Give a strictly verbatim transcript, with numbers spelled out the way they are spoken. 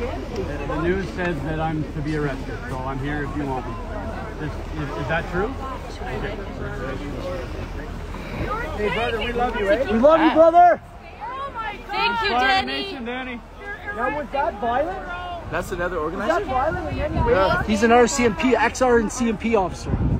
The news says that I'm to be arrested, so I'm here if you want me. Is, is, is that true? Hey, brother, we love you, eh? We love you, brother. Thank you, Danny. Nation, Danny. Now, was that violent? That's another Was organizer? that violent in any way? Yeah. He's an R C M P, ex-R C M P officer.